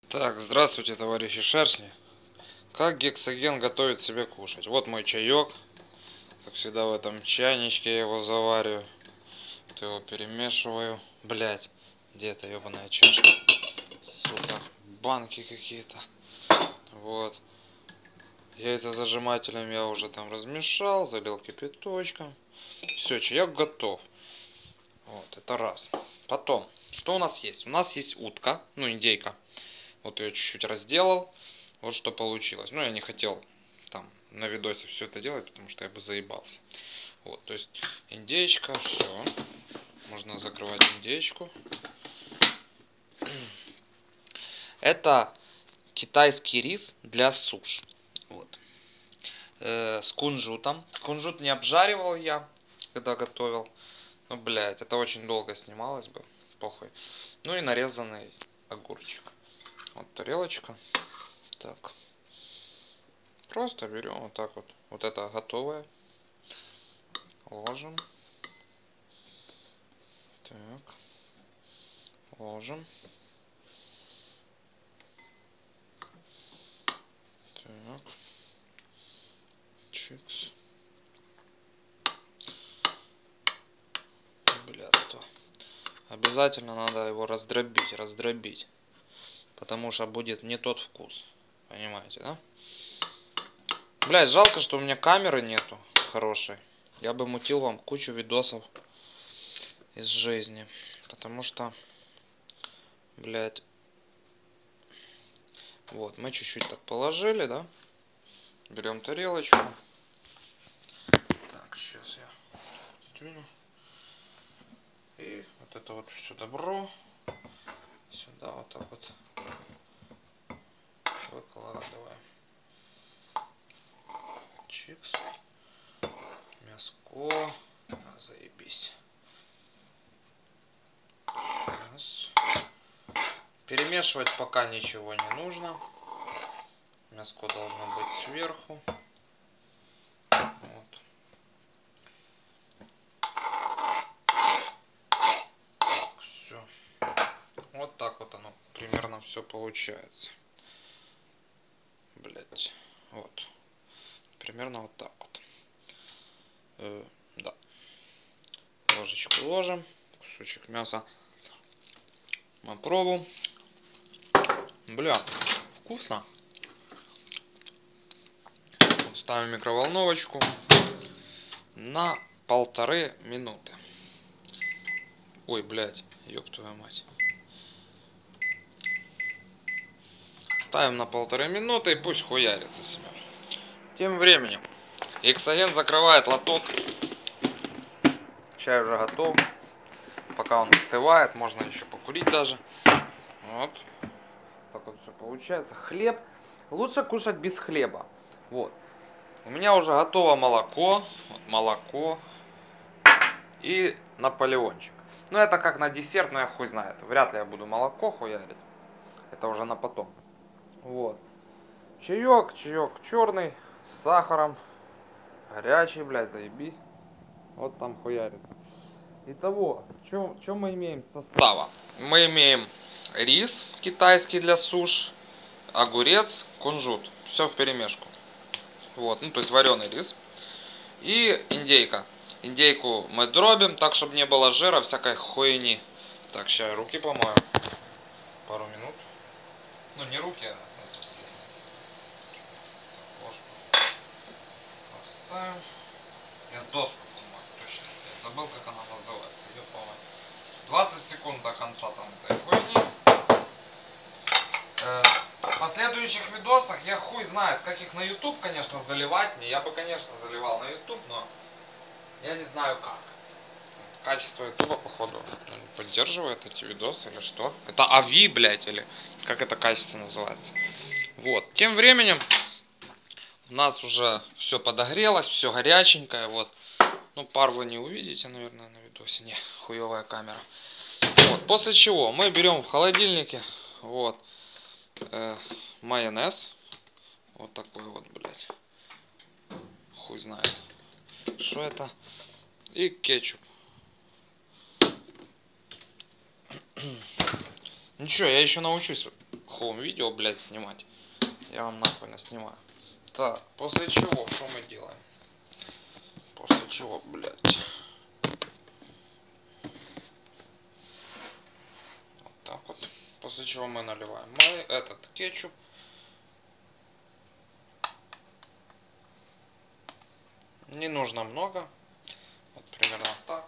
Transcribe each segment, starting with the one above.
Так, здравствуйте, товарищи шершни. Как гексоген готовит себе кушать? Вот мой чаек. Как всегда в этом чайничке я его завариваю. Вот его перемешиваю. Блять, где эта ебаная чашка? Сука, банки какие-то. Вот. Яйца зажимателем я уже там размешал, залил кипяточком. Все, чаек готов. Вот, это раз. Потом, что у нас есть? У нас есть утка, ну индейка. Вот ее чуть-чуть разделал. Вот что получилось. Ну, я не хотел там на видосе все это делать, потому что я бы заебался. Вот, то есть индейка, все. Можно закрывать индейку. Это китайский рис для суш. Вот. С кунжутом. Кунжут не обжаривал я, когда готовил. Ну, блядь, это очень долго снималось бы. Похуй. Ну и нарезанный огурчик. Вот тарелочка. Так. Просто берем вот так вот. Вот это готовое. Ложим. Так. Ложим. Так. Чикс. Блядство. Обязательно надо его раздробить. Потому что будет не тот вкус. Понимаете, да? Блядь, жалко, что у меня камеры нету хорошей. Я бы мутил вам кучу видосов из жизни. Потому что, блядь. Вот, мы чуть-чуть так положили, да? Берем тарелочку. Так, сейчас я сдвину. И вот это вот все добро сюда вот так вот выкладываем. Чикс. Мяско. Заебись. Сейчас. Перемешивать пока ничего не нужно. Мяско должно быть сверху. Вот. Так, все. Вот так вот оно примерно все получается. Блять. Вот. Примерно вот так вот. Да. Ложечку ложим. Кусочек мяса. Попробуем. Бля, вкусно. Ставим микроволновочку на 1,5 минуты. Ой, блядь, ёб твою мать. Ставим на 1,5 минуты и пусть хуярится себе. Тем временем гексоген закрывает лоток. Чай уже готов. Пока он остывает, можно еще покурить даже. Вот. Так вот все получается. Хлеб. Лучше кушать без хлеба. Вот. У меня уже готово молоко. Вот молоко. И наполеончик. Ну это как на десерт, но я хуй знает. Вряд ли я буду молоко хуярить. Это уже на потом. Вот. Чаек черный с сахаром. Горячий, блядь, заебись. Вот там хуярится. Итого, что мы имеем состава? Мы имеем рис китайский для суш, огурец, кунжут. Все в перемешку. Вот, ну то есть вареный рис. И индейка. Индейку мы дробим так, чтобы не было жира, всякой хуйни. Так, сейчас руки помою. Пару минут. Ну не руки, а ложку. Поставим. Я доску помою, точно. Я забыл, как она называется. Ее помою. 20 секунд до конца там этой хуйни. В последующих видосах я хуй знает, как их на YouTube, конечно, заливать. Я бы, конечно, заливал на YouTube, но я не знаю как. Качество ютуба, походу, не поддерживает эти видосы или что. Это AVI, блядь, или как это качество называется. Вот. Тем временем у нас уже все подогрелось, все горяченькое. Вот. Ну, пар вы не увидите, наверное, на видосе. Не, хуевая камера. Вот. После чего мы берем в холодильнике вот майонез. Вот такой вот, блядь. Хуй знает. Что это? И кетчуп. Ничего, я еще научусь хоум-видео, блядь, снимать. Я вам нахуй наснимаю. Так, после чего, что мы делаем? После чего, блядь? Вот так вот. После чего мы наливаем этот кетчуп. Не нужно много. Вот примерно так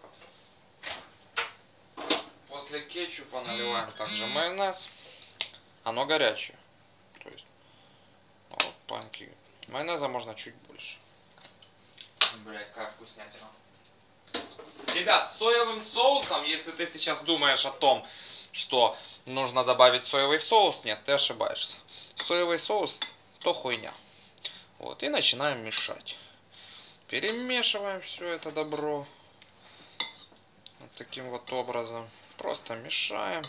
вот. После кетчупа наливаем также майонез. Оно горячее. То есть, вот, панки. Майонеза можно чуть больше. Блять, как вкуснятина. Ребят, с соевым соусом, если ты сейчас думаешь о том, что нужно добавить соевый соус, нет, ты ошибаешься. Соевый соус, то хуйня. Вот, и начинаем мешать. Перемешиваем все это добро. Вот таким вот образом. Просто мешаем.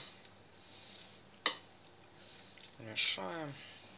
Мешаем.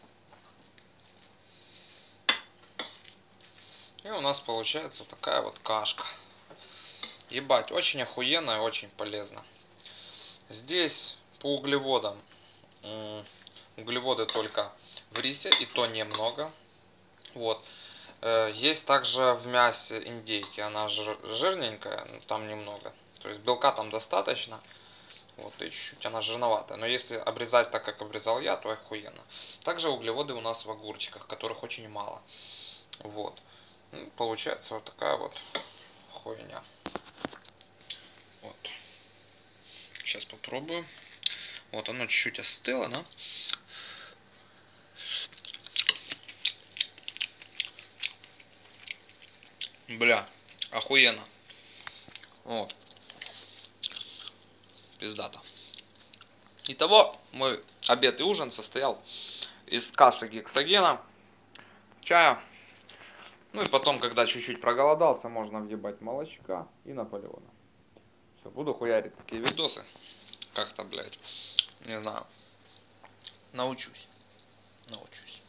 И у нас получается вот такая вот кашка. Ебать, очень охуенно и очень полезно. Здесь по углеводам. Углеводы только в рисе, и то немного. Вот. Есть также в мясе индейки. Она жирненькая, но там немного. То есть белка там достаточно. Вот, и чуть-чуть она жирноватая. Но если обрезать так, как обрезал я, то охуенно. Также углеводы у нас в огурчиках, которых очень мало. Вот. Получается вот такая вот хуйня. Вот. Сейчас попробую. Вот оно чуть-чуть остыло, да? Бля, охуенно. Вот. Пиздато. Итого, мой обед и ужин состоял из каши гексогена, чая. Ну и потом, когда чуть-чуть проголодался, можно въебать молочка и Наполеона. Все, буду хуярить такие видосы. Как-то, блядь, не знаю. Научусь.